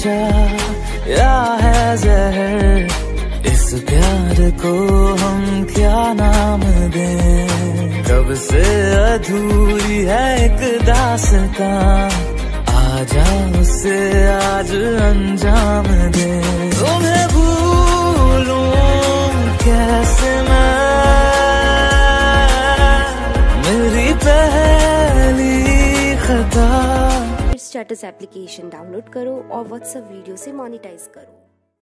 नशा या है जहर, इस प्यार को हम क्या नाम दें। कब से अधूरी है एक दास्तां, आजा उसे आज अंजाम दे। तुम्हें भूलूं कैसे मैं, मेरी पहली खता। स्टेटस एप्लीकेशन डाउनलोड करो और व्हाट्सएप वीडियो से मोनेटाइज करो।